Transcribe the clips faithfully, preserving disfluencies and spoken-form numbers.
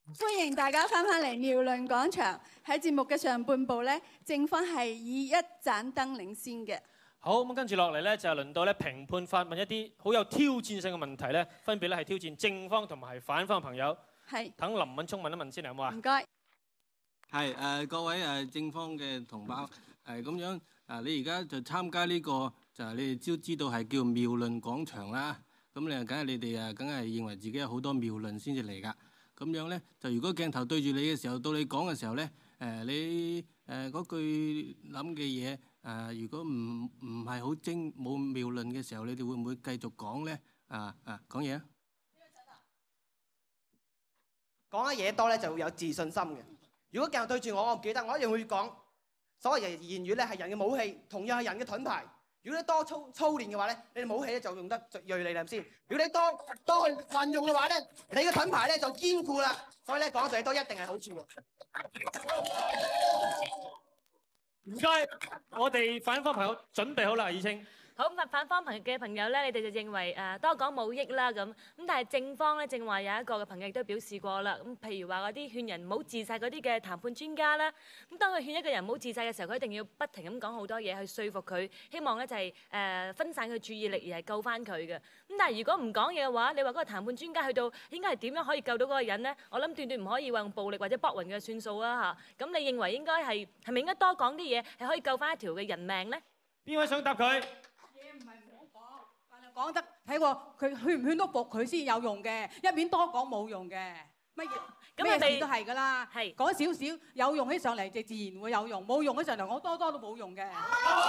歡迎大家翻返嚟妙論廣場。喺節目嘅上半部咧，正方係以一盞燈領先嘅。 好，咁跟住落嚟咧，就係輪到咧評判發問一啲好有挑戰性嘅問題咧，分別咧係挑戰正方同埋反方嘅朋友。 係。 等林敏聰問一問先，好唔好啊？ 唔該。 係誒，各位誒正方嘅同胞，誒咁樣啊，你而家就參加呢個就係你哋都知道係叫妙論廣場啦。咁你啊，梗係你哋啊，梗係認為自己有好多妙論先至嚟㗎。咁樣咧，就如果鏡頭對住你嘅時候，到你講嘅時候咧，誒你誒嗰句諗嘅嘢誒，如果唔唔係好精冇妙論嘅時候，你哋會唔會繼續講咧？啊啊，講嘢啊！ 講得嘢多咧，就會有自信心嘅。如果鏡頭對住我，我唔記得，我一樣會講。所謂嘅言語咧係人嘅武器，同樣係人嘅盾牌。如果你多操操練嘅話咧，你武器咧就用得鋭利啦先。如果你多多去運用嘅話咧，你嘅盾牌咧就堅固啦。所以咧講得多一定係好處嘅。 唔該，我哋反方朋友準備好啦，以清。 好，咁反方朋嘅朋友咧，你哋就認為誒多講冇益啦咁。咁但係正方咧，正話有一個嘅朋友亦都表示過啦。咁譬如話嗰啲勸人唔好自殺嗰啲嘅談判專家啦，咁當佢勸一個人唔好自殺嘅時候，佢一定要不停咁講好多嘢去說服佢，希望咧就係誒分散佢注意力而係救翻佢嘅。咁但係如果唔講嘢嘅話，你話嗰個談判專家去到應該係點樣可以救到嗰個人咧？我諗斷斷唔可以話用暴力或者搏暈嘅算數啦嚇。咁你認為應該係係咪應該多講啲嘢係可以救翻一條嘅人命咧？邊位想答佢？ 唔係唔好講，但係講得睇過佢勸唔勸都服佢先有用嘅，一面多講冇用嘅，乜嘢咩事都係㗎啦。係講少少有用起上嚟就自然會有用，冇用起上嚟講多多都冇用嘅。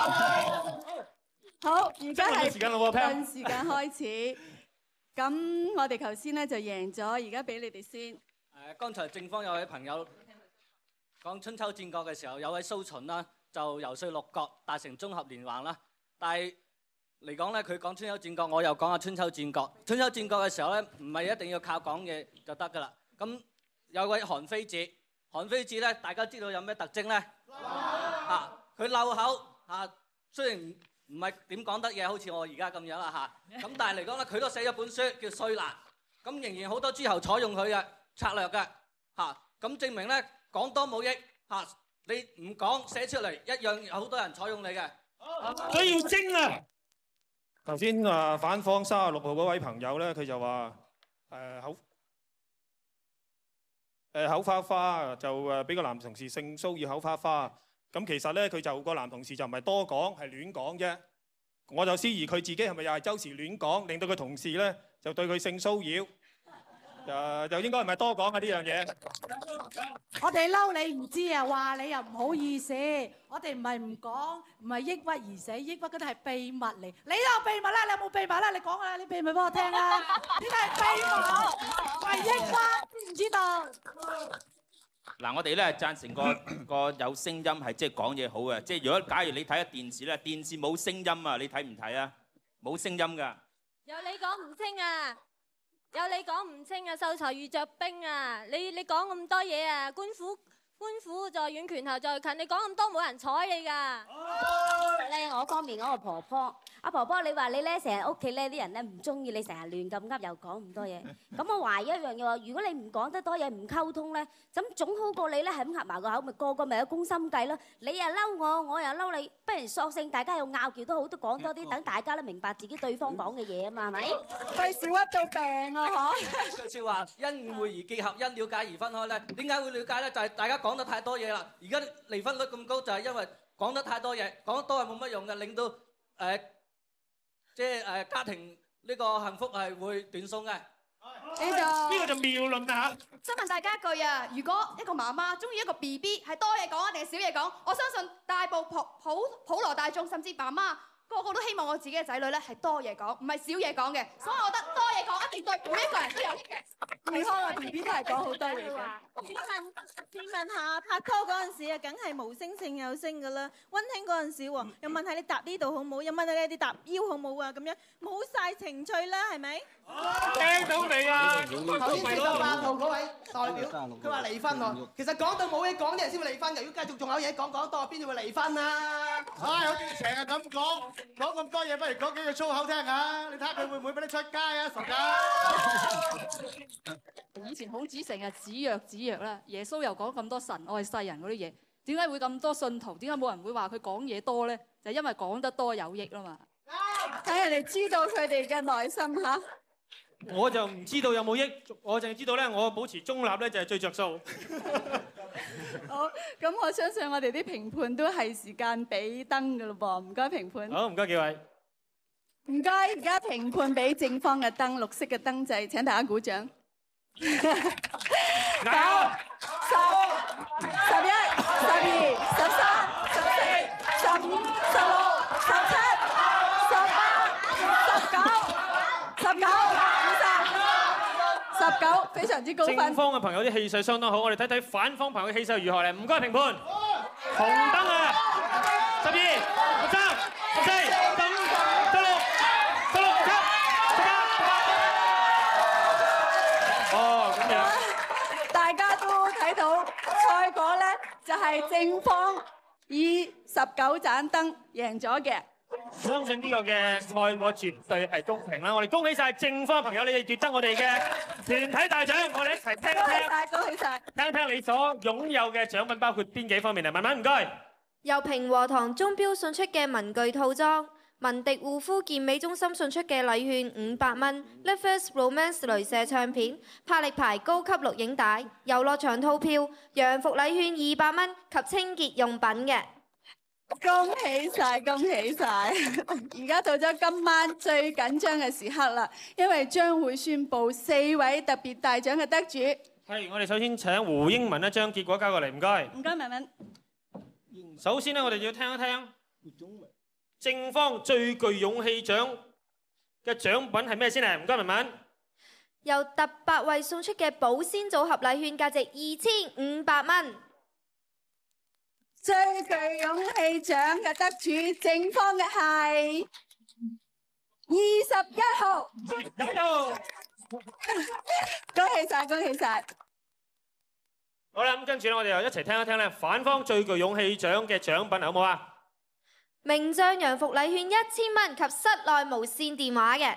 好，而家係時間啦喎論時間開始。咁我哋頭先咧就贏咗，而家俾你哋先。 誒，剛才正方有位朋友講春秋戰國嘅時候，有位蘇秦啦，就游說六國達成綜合連橫啦，但係嚟講咧，佢講春秋戰國，我又講下春秋戰國。春秋戰國嘅時候咧，唔係一定要靠講嘢就得㗎啦。咁有位韓非子，韓非子咧，大家知道有咩特徵咧？嚇，佢漏口嚇，雖然唔係點講得嘢，好似我而家咁樣啦嚇。咁但係嚟講咧，佢都寫咗本書叫《歲難》，咁仍然好多諸侯採用佢嘅策略嘅嚇。咁證明咧，講多冇益嚇，你唔講寫出嚟一樣有好多人採用你嘅。 所以要精啊！ 頭先啊，反方三十六號嗰位朋友咧，佢就話誒口誒口花花，就誒俾個男同事性騷擾口花花。咁其實咧，佢就個男同事就唔係多講，係亂講啫。我就思疑佢自己係咪又係周時亂講，令到佢同事咧就對佢性騷擾。誒就應該唔係多講啊呢樣嘢。 我哋嬲你唔知啊，話你又唔好意思。我哋唔係唔講，唔係抑鬱而死，抑鬱嗰啲係秘密嚟。你都有秘密啦，你有冇秘密啦？你講啊，你秘密俾我聽啊！點解係秘密？係抑鬱，知唔知道？ 嗱，我哋咧贊成個個有聲音係即係講嘢好嘅，即係如果假如你睇下電視咧，電視冇聲音啊，你睇唔睇啊？冇聲音㗎。 有你講唔清啊！有你講唔清啊！秀才遇着兵啊！你你講咁多嘢啊！官府官府在遠，拳頭在近，你講咁多冇人睬你㗎。 咧，我方面嗰個婆婆，阿婆婆你話你咧成日屋企咧啲人咧唔中意你成日亂咁噏又講咁多嘢，咁我懷疑一樣嘢喎，如果你唔講得多嘢唔溝通咧，咁總好過你咧係咁合埋個口，咪個個咪有攻心計咯。你又嬲我，我又嬲你，不如索性大家有拗撬都好，都講多啲，等大家都明白自己對方講嘅嘢啊嘛，係咪？ 費事屈到病啊！嗬。 句説話因誤會而結合，因了解而分開咧。點解會了解咧？就係大家講得太多嘢啦。而家離婚率咁高，就係因為講得太多嘢，講得多係冇乜用嘅，令到誒即係誒家庭呢個幸福係會斷送嘅。 呢度呢個就妙論啊！ 想問大家一句啊，如果一個媽媽中意一個 B B 係多嘢講啊定係少嘢講？我相信大部普普普羅大眾甚至媽媽個個都希望我自己嘅仔女咧係多嘢講，唔係少嘢講嘅。所以我覺得多嘢講一定對每一個人都有益嘅。 健康啊 B B 都係講好多嘢嘅。 試問試問下拍拖嗰陣時啊，梗係無聲勝有聲㗎啦。溫馨嗰陣時喎，又問下你搭呢度好冇？又問下你搭腰好冇啊？咁樣冇晒情趣啦，係咪？ 聽到未啊？ 頭先四十八號嗰位代表，佢話離婚喎。其實講到冇嘢講啲人先會離婚嘅，如果繼續仲有嘢講講多，邊度會離婚啊？ 唉，好似成日咁講，講咁多嘢，不如講幾句粗口聽下。你睇下佢會唔會俾你出街啊？傻仔！ 以前孔子成日子曰子曰啦，耶穌又講咁多神愛世人嗰啲嘢，點解會咁多信徒？點解冇人會話佢講嘢多咧？就因為講得多有益啦嘛。 等人哋知道佢哋嘅內心嚇。 我就唔知道有冇益，我淨係知道咧，我保持中立咧就係最着數。 好，咁我相信我哋啲評判都係時間俾燈㗎咯噃，唔該評判。 好，唔該幾位。 唔該，而家評判俾正方嘅燈，綠色嘅燈掣，請大家鼓掌。九、十、十一、十二、十三、十四、十五、十六、十七、十八、十九、十九、二十、十九，非常之高分。 正方嘅朋友啲氣勢相當好，我哋睇睇反方朋友嘅氣勢如何咧？唔該評判。紅燈啊！十二、十三、十四、十五、十六、十六、十七、十八。哦，咁樣。 大家都睇到賽果咧，就係正方以十九盞燈贏咗嘅。 相信呢個嘅賽果絕對係公平啦！我哋恭喜晒正方朋友，你哋奪得我哋嘅團體大獎，我哋一齊聽一聽， 恭喜晒， 聽聽你所擁有嘅獎品包括邊幾方面啊？文文唔該。 由平和堂鐘錶送出嘅文具套裝，文迪護膚健美中心送出嘅禮券五百蚊 ，Lovers Romance 雷射唱片，魄力牌高級錄影帶，遊樂場套票，洋服禮券二百蚊及清潔用品嘅。 恭喜晒，恭喜晒！而家到咗今晚最緊張嘅時刻啦，因為將會宣布四位特別大獎嘅得主。 係，我哋首先請胡英文咧將結果交過嚟，唔該。 唔該，文文。 首先咧，我哋要聽一聽正方最具勇氣獎嘅獎品係咩先咧？唔該，文文。 由特百惠送出嘅保鮮組合禮券價值二千五百蚊。 最具勇氣獎嘅得主，正方嘅係二十一號。 一號。 恭喜晒，恭喜晒！ 好啦，咁跟住咧，我哋又一齊聽一聽咧反方最具勇氣獎嘅獎品，好唔好啊？ 名將洋服禮券一千蚊及室內無線電話嘅。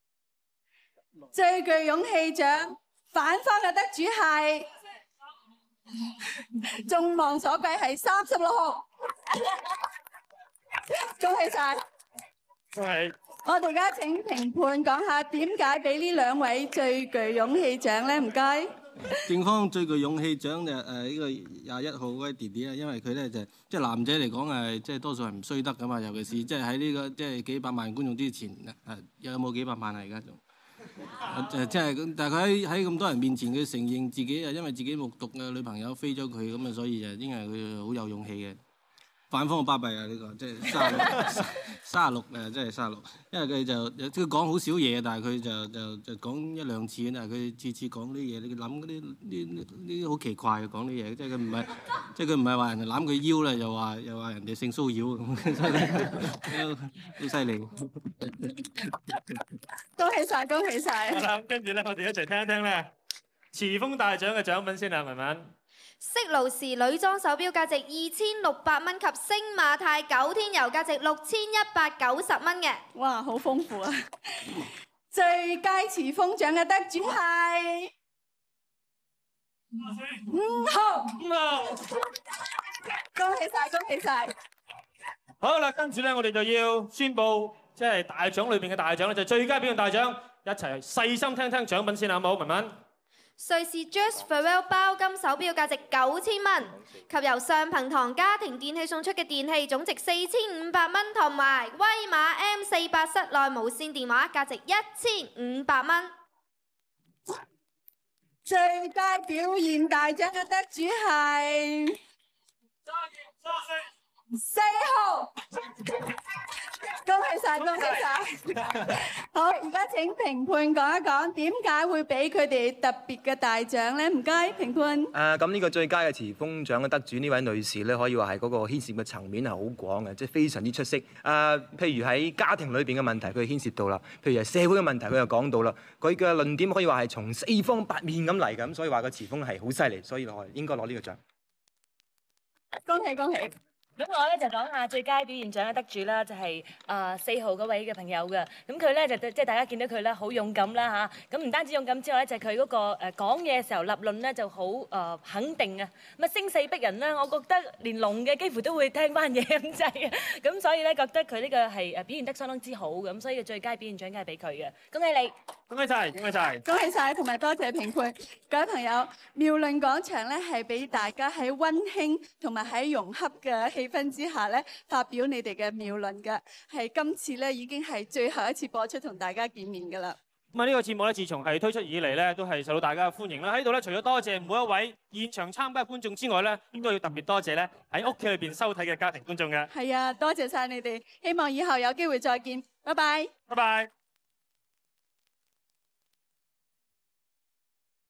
最具勇氣獎反方嘅得主係眾望所歸係三十六號。恭喜晒！ 係。 我哋而家請評判講下點解俾呢兩位最具勇氣獎咧？唔該。 正方最具勇氣獎就誒呢個廿一號嗰位弟弟啊，因為佢咧就即係男仔嚟講係即係多數係唔衰得噶嘛，尤其是即係喺呢個即係幾百萬觀眾之前誒有冇幾百萬啊？而家仲誒即係咁，但係佢喺喺咁多人面前，佢承認自己係因為自己目睹嘅女朋友飛咗佢咁啊，所以就應該係佢好有勇氣嘅。反方巴閉啊！呢、這個即係三十六，三十六誒，即係三十六。因為佢就即係講好少嘢，但係佢就就就講一兩次，但係佢次次講啲嘢，你諗嗰啲啲啲好奇怪嘅講啲嘢，即係佢唔係即係佢唔係話人哋攬佢腰咧，又話又話人哋性騷擾咁，好犀利。 恭喜晒，恭喜晒！ 好啦，咁跟住咧，我哋一齊聽一聽咧，慈豐大獎嘅獎品先啊，文文。 色勞士女裝手錶價值二千六百蚊及星馬泰九天遊價值六千一百九十蚊嘅。 哇，好豐富啊！最佳慈豐獎嘅得主係五號。 五號。 恭喜晒，恭喜晒！ 好啦，跟住咧，我哋就要宣布即係大獎裏邊嘅大獎咧，就係最佳表現大獎，一齊細心聽聽獎品先好唔好？文文。 瑞士 Just Farewell 包金手錶價值九千蚊，及由上憑堂家庭電器送出嘅電器總值四千五百蚊，同埋威馬 M 四百室內無線電話價值一千五百蚊。 最佳表現大獎嘅得主係四號。恭喜晒，恭喜晒！好，而家請評判講一講點解會俾佢哋特別嘅大獎咧？唔該，評判。 誒，咁呢個最佳嘅慈豐獎嘅得主呢位女士咧，可以話係嗰個牽涉嘅層面係好廣嘅，即係非常之出色。誒、呃，譬如喺家庭裏邊嘅問題，佢牽涉到啦；譬如係社會嘅問題，佢又講到啦。佢嘅論點可以話係從四方八面咁嚟嘅，咁所以話個慈豐係好犀利，所以攞應該攞呢個獎。 恭喜恭喜！ 咁我咧就講下最佳表現獎嘅得主啦，就係誒四號嗰位嘅朋友嘅。咁佢咧就即係大家見到佢咧好勇敢啦嚇。咁唔單止勇敢之外咧，就係佢嗰個誒講嘢嘅時候立論咧就好誒肯定啊。咁啊聲勢逼人咧，我覺得連聾嘅幾乎都會聽翻嘢咁滯啊。咁所以咧覺得佢呢個係誒表現得相當之好嘅。咁所以最佳表現獎梗係俾佢嘅。恭喜你！ 恭喜晒！恭喜晒！ 恭喜晒，同埋多謝評判各位朋友。妙論廣場咧係俾大家喺温馨同埋喺融洽嘅氣氛之下咧發表你哋嘅妙論嘅，係今次咧已經係最後一次播出同大家見面㗎啦。 咁啊呢個節目咧，自從係推出以嚟咧，都係受到大家嘅歡迎啦。喺度咧，除咗多謝每一位現場參加嘅觀眾之外咧，應該要特別多謝咧喺屋企裏邊收睇嘅家庭觀眾嘅。 係啊，多謝晒你哋，希望以後有機會再見，拜拜。 拜拜。